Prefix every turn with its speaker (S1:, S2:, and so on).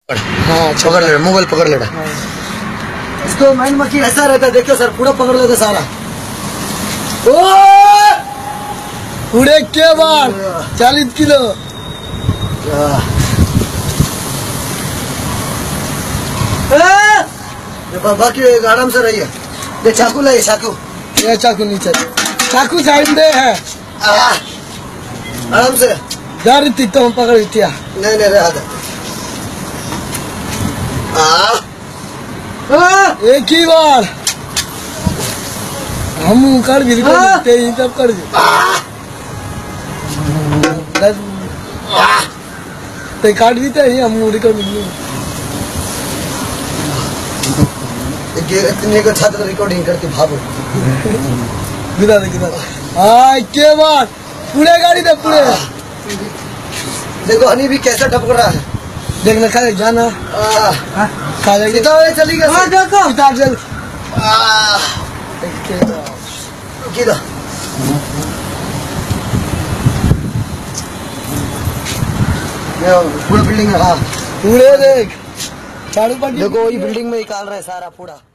S1: हाँ पकड़ ले, मोबाइल पकड़ ले। इसको माइंड में ऐसा रहता है, देखियो सर पूरा पकड़ लेते सारा।
S2: पूरे के बार 40 किलो।
S1: बाकी आराम से रहिए। ये चाकू लाइए, चाकू।
S2: ये चाकू नहीं चाहिए, चाकू साइड में है।
S1: आराम से
S2: जा रही थी तो हम पकड़ दिया।
S1: नहीं नहीं रहा था।
S2: एक ही बार हम कर भी तब कर तो काट भी थे हम रिकॉर्ड
S1: इतने को छात्र रिकॉर्डिंग करती भावो।
S2: गिरा दे हाँ के बार पूरे गाड़ी दे पूरे।
S1: देखो हनी भी कैसा टपक रहा है,
S2: देखना खा जाना खा जाएगी
S1: चली गई। पूरा बिल्डिंग है। हाँ
S2: पूरे देख झाड़ू पट्टी
S1: देखो वही बिल्डिंग में निकाल रहे सारा पूरा।